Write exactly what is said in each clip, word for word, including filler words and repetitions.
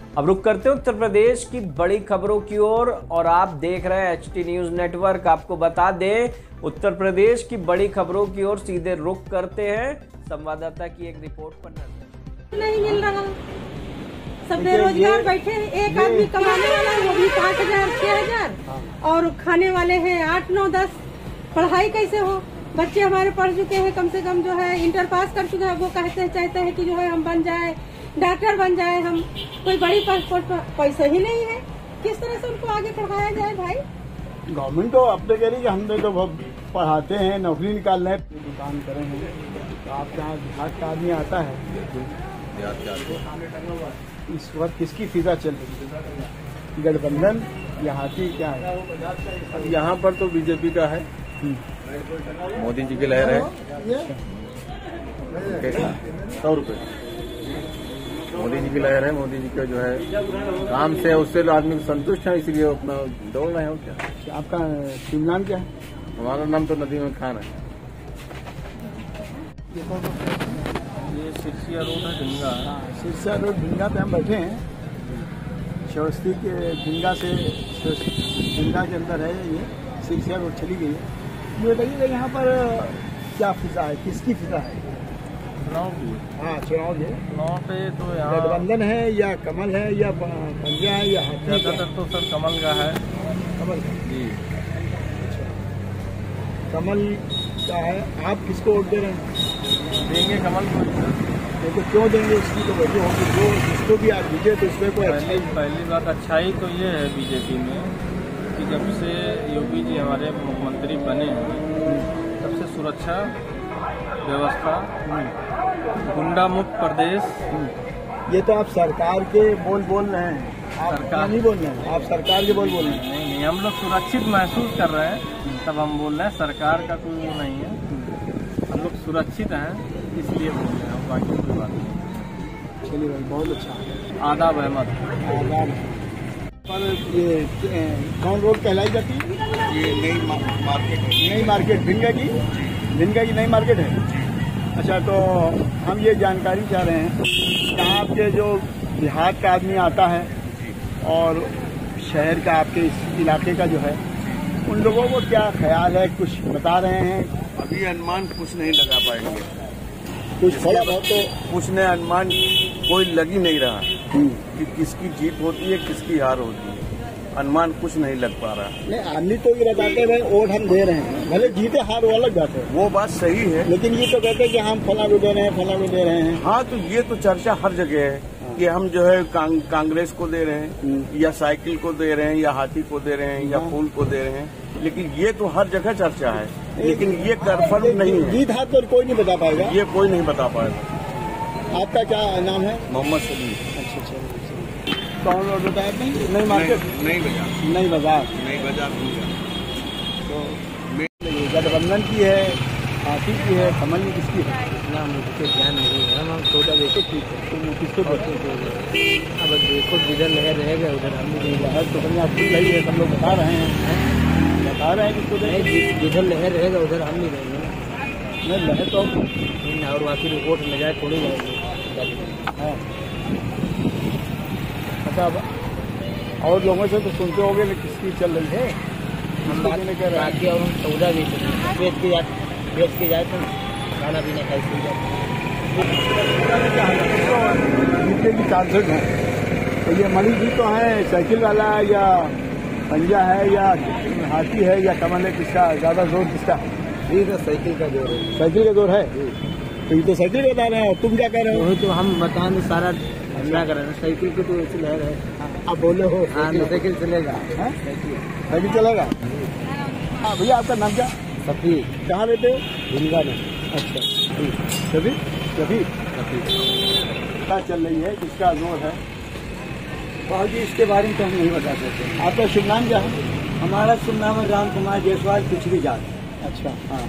अब रुक करते हैं उत्तर प्रदेश की बड़ी खबरों की ओर और, और आप देख रहे हैं एच टी न्यूज नेटवर्क। आपको बता दें, उत्तर प्रदेश की बड़ी खबरों की ओर सीधे रुक करते हैं संवाददाता की एक रिपोर्ट पर नजर। नहीं मिल रहा, सब बेरोजगार बैठे हैं। एक आदमी कमाने वाला है, वो भी पाँच हजार छह हजार और खाने वाले हैं आठ नौ दस। पढ़ाई कैसे हो? बच्चे हमारे पढ़ चुके हैं, कम से कम जो है इंटर पास कर चुके हैं। वो कहते हैं चाहते हैं कि जो है हम बन जाए, डॉक्टर बन जाए, हम कोई बड़ी पासपोर्ट पर पैसे ही नहीं है। किस तरह से उनको आगे पढ़ाया जाए भाई? गवर्नमेंट तो अब तो कह रही है हमने तो बहुत पढ़ाते हैं, नौकरी निकाल रहे हैं, दुकान करे हैं। तो आपके यहाँ बिहार का आदमी आता है, इस वक्त किसकी फिजा चल रही है? गठबंधन या हाथी क्या है? अब यहाँ पर तो बीजेपी का है, मोदी जी की लहर है। सौ रुपये मोदी जी की लहर है। मोदी जी का जो है काम से उससे आदमी संतुष्ट है, इसलिए अपना दौड़ रहे हैं। और क्या? आपका शुभ नाम क्या है? हमारा नाम तो नदीम खान है। ये सिरसिया रोड है, ढिंगा। सिरसा रोड ढिंगा पे हम बैठे हैं। शौस्ती के ढिंगा से ढिंगा के अंदर है ये, सिरसिया रोड चली गई है। ये बताइएगा यहाँ पर क्या फिजा है, किसकी फिजा है? चुनाव की। हाँ, चुनाव है। चुनाव पे तो यहाँ गठबंधन है या कमल है या पंजा है या हाथी? ज्यादातर तो सर कमल का है। कमल का जी। कमल का है। आप किसको वोट दे रहे हैं? देंगे कमल को। तो क्यों देंगे? इसकी तो वजह होगी, जो जिसको भी आप जीते तो इसमें कोई पहली पहली बात अच्छाई तो ये है बीजेपी में कि जब से योगी जी हमारे मुख्यमंत्री बने हैं तब से सुरक्षा व्यवस्था, गुंडा मुक्त प्रदेश। ये तो आप सरकार के बोल बोल रहे हैं, आप सरकार नहीं बोल रहे हैं, आप सरकार के बोल बोल रहे हैं। नहीं नहीं, हम लोग सुरक्षित महसूस कर रहे हैं तब हम बोल रहे हैं। सरकार का कोई वो नहीं है, हम लोग सुरक्षित हैं इसलिए बोल रहे हैं, बाकी कोई बात नहीं। चलिए भाई, बहुत अच्छा। आदाब अहमद। आदाब। पर ये कौन रोड कहलाई जाती है? ये नई मार्केट है। नई मार्केट भिंगा की, भिंगा की नई मार्केट है। अच्छा, तो हम ये जानकारी चाह रहे हैं, यहाँ आपके जो बिहार का आदमी आता है और शहर का आपके इस इलाके का जो है, उन लोगों को क्या ख्याल है, कुछ बता रहे हैं? अभी अनुमान कुछ नहीं लगा पाएंगे, कुछ थोड़ा बहुत तो कुछ ने अनुमान कोई लग ही नहीं रहा कि किसकी जीत होती है किसकी हार होती है। अनुमान कुछ नहीं लग पा रहा। नहीं, आदमी तो ये बताते हैं वोट हम दे रहे हैं, भले जीते हार वो अलग बात है, वो बात सही है, लेकिन ये तो कहते हैं कि हम फला भी दे रहे हैं, फला भी दे रहे हैं। हाँ, तो ये तो चर्चा हर जगह है कि हम जो है कांग, कांग्रेस को दे रहे हैं या साइकिल को दे रहे हैं या हाथी को दे रहे हैं या फूल को दे रहे हैं, लेकिन ये तो हर जगह चर्चा है, लेकिन ये कन्फर्म नहीं है। जीत हार तो कोई नहीं बता पाएगा, ये कोई नहीं बता पाएगा। आपका क्या नाम है? मोहम्मद सलीम। अच्छा अच्छा, कौन रोड बताया आपने? नई मार्केट, नई बाजार, नई बाजार, नई बाजार। तो गठबंधन की है, हाथी की है, कमल की किसकी है? ना मुझे ध्यान नहीं है, हम सोचा देखो ठीक है तो किसको बोलते हैं? अब देखो जिधर लहर रहेगा उधर हम भी लहर तो अपने आप की सही है, सब लोग बता रहे हैं, बता रहे हैं कि जिधर लहर रहेगा उधर हम भी रहेंगे। नहीं, लहर तो और बाकी रिपोर्ट में जाए थोड़ी जाएगी। हाँ। अच्छा, और लोगों से तो सुनते होंगे कि किसकी चल रही है? हम बात नहीं कर रहे हैं और हम सौदा भी बेच के जाए बेच के जाए तो खाना पीना कैसे हो जाता है। जीतने की चांसेस हैं, तो ये मणि जी तो है साइकिल वाला या पंजा है या हाथी है या कमल है, किसका ज्यादा जोर किसका? ठीक है, साइकिल का जोर है। साइकिल का जोर है, तो ये तो साइकिल बता रहे हैं और तुम क्या कह रहे हो? वही तो हम बताएं, सारा हमला कर रहे हैं। साइकिल की तो ऐसी लहर है। आप बोले हो हाँ, साइकिल चलेगा। साइकिल चलेगा। हाँ भैया, आपका नाम क्या? सफी। कहाँ रहते हो? भिंगा में। अच्छा, कभी कभी क्या चल रही है, किसका जोर है? बाबू जी, इसके बारे में तो हम नहीं बता सकते। आपका शुभ नाम क्या है? हमारा शुभ नाम है राम कुमार जायसवाल, पिछड़ी जात। अच्छा, हाँ।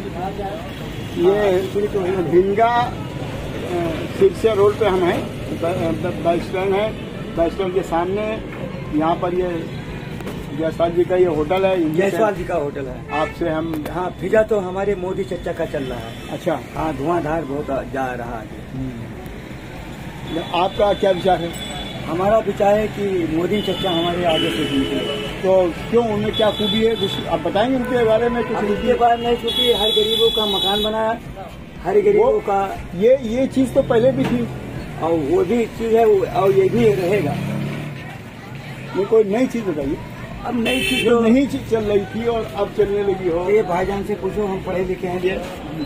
ये भिंगा सिरसिया रोड पे हम हैं, बस स्टैंड है, बस स्टैंड के सामने यहाँ पर ये जायसवाल जी का ये होटल है। जायसवाल जी का होटल है। आपसे हम हाँ, फिजा तो हमारे मोदी चचा का चल रहा है। अच्छा, हाँ, धुआंधार बहुत जा रहा है। आपका क्या विचार है? हमारा विचार है कि मोदी चर्चा हमारे आगे से जीते। तो क्यों, उनमें क्या खूबी है कुछ आप बताएंगे उनके बारे में? कुछ उनके बारे में क्योंकि हर गरीबों का मकान बनाया, हर गरीबों का ये ये चीज तो पहले भी थी और वो भी चीज है और ये भी रहेगा। ये कोई नई चीज बताइए। अब नई चीज जो नई चीज चल रही थी और अब चलने लगी हो। ये भाईजान से पूछो, हम पढ़े लिखे हैं। ये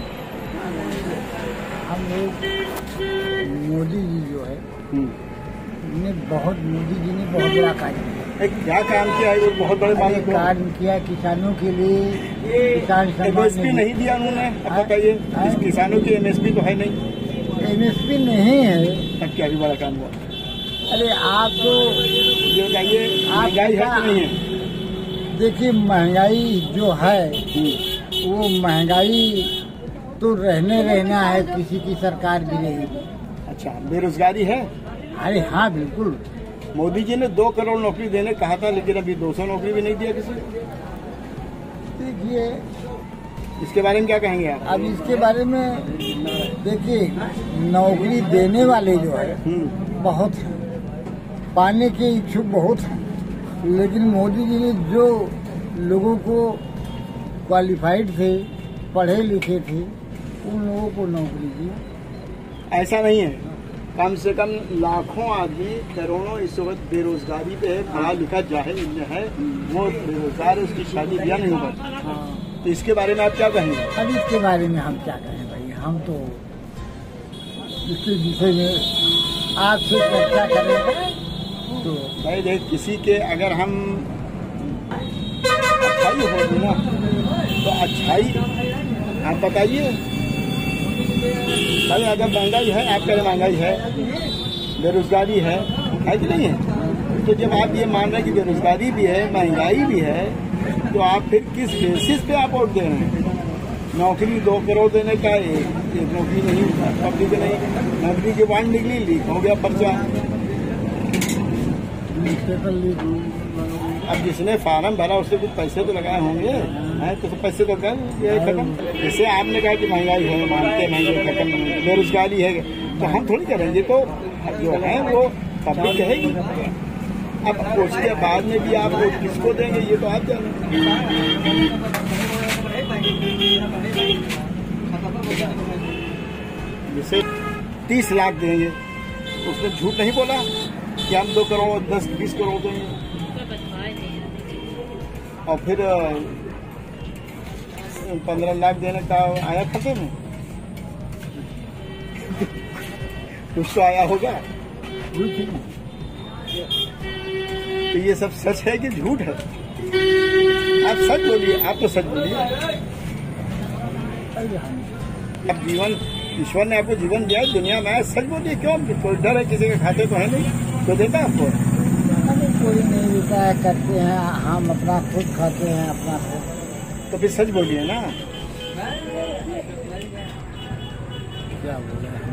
हम लोग मोदी जी जो है ने बहुत मोदी जी ने बहुत बड़ा कार्य किया। एक क्या काम किया है? वो बहुत बड़े मामले को कार्य किया किसानों के लिए। किसान एमएसपी नहीं दिया उन्होंने। अब बताइए, इस किसानों की एमएसपी तो है नहीं। एमएसपी नहीं है। अब क्या भी बड़ा काम हुआ? अरे आप तो ये बताइए, महंगाई है कि नहीं है? देखिए, महंगाई जो है वो महंगाई तो रहने रहना है, किसी की सरकार भी रहेगी। अच्छा, बेरोजगारी है? अरे हाँ, बिल्कुल। मोदी जी ने दो करोड़ नौकरी देने कहा था, लेकिन अभी दो सौ नौकरी भी नहीं दिया किसी। देखिए, इसके बारे में क्या कहेंगे आप? अब इसके बारे में देखिए, नौकरी देने वाले जो है बहुत हैं, पाने के इच्छुक बहुत हैं, लेकिन मोदी जी ने जो लोगों को क्वालिफाइड थे, पढ़े लिखे थे, उन लोगों को नौकरी दी। ऐसा नहीं है, कम से कम लाखों आदमी, करोड़ों इस वक्त बेरोजगारी पे है। पढ़ा लिखा जाहिल है, वो बेरोजगार है, उसकी शादी ब्याह नहीं हो पाती। तो इसके बारे में आप क्या कहेंगे? अब इसके बारे में हम क्या कहें भाई, हम तो इसके विषय में आपसे चर्चा करें। तो भाई देख, किसी के अगर हम अच्छाई होगी ना तो अच्छाई आप बताइए। भाई अगर महंगाई है, आप कह रहे महंगाई है, बेरोजगारी है, है कि नहीं है? तो जब आप ये मान रहे हैं कि बेरोजगारी भी है, महंगाई भी है, तो आप फिर किस बेसिस पे आप वोट दे रहे हैं? नौकरी दो करोड़ देने का एक, एक नौकरी नहीं, पब्लिक नहीं, नौकरी की वांड निकली, लीक हो गया पर्चा। अब जिसने फार्म भरा उससे कुछ पैसे तो लगाए होंगे, हैं? तो पैसे तो कर ये खत्म। जैसे आपने कहा कि महंगाई है, मानते महंगाई खत्म, बेरोजगारी है, तो हम थोड़ी करेंगे। तो जो है वो पब्लिक कहेगी। अब उसके बाद में भी आप वोट किसको देंगे ये तो आप जानें। जैसे तीस लाख देंगे, उसने झूठ नहीं बोला कि हम दो करोड़ दस बीस करोड़ देंगे, और फिर पंद्रह लाख देने का आया खाते में। कुछ तो आया होगा। तो ये सब सच है कि झूठ है? आप सच बोलिए, आप तो सच बोलिए। अब जीवन ईश्वर ने आपको जीवन दिया है, दुनिया में सच बोलिए। क्यों कोई डर है? किसी के खाते तो है नहीं, तो देता आपको? कोई नहीं देता है, करते हैं हम, अपना खुद खाते हैं, अपना खुद। तो फिर सच बोलिए ना। क्या बोले?